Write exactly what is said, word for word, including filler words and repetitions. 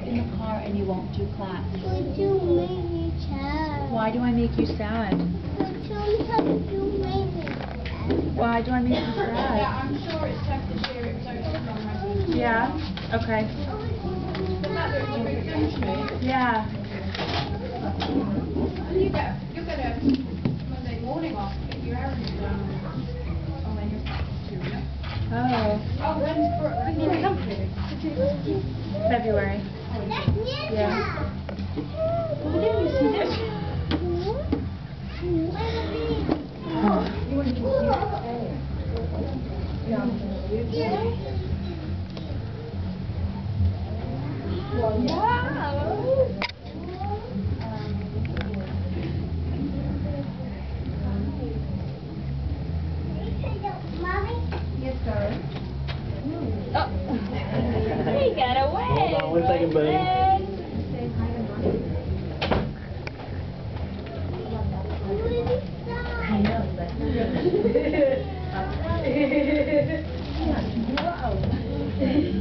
in the car and you won't do class? Would you make me sad? Why do I make you sad? Sometimes you make me sad. Why do I make you sad? Yeah, I'm sure it's tough to share it so Yeah? Okay. The mother is a big country. Yeah. You get, you get a Monday morning off, get your errands done. Oh, then you're two, yeah? Oh. Oh, when's for, when you come to? February. Yeah. We didn't see this. He got away. Hold on one second, buddy. I know, but... Wow.